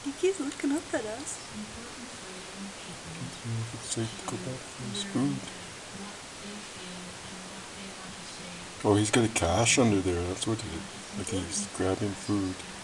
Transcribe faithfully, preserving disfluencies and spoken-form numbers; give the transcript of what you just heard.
He keeps looking up at us. If it's safe to go back for his food. Oh, he's got a cache under there. That's what he is. Like he's grabbing food.